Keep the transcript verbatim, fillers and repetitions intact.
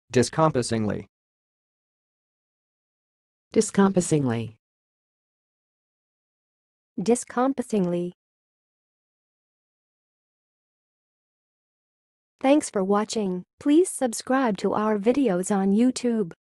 discomposingly, discomposingly, discomposingly. Thanks for watching. Please subscribe to our videos on YouTube.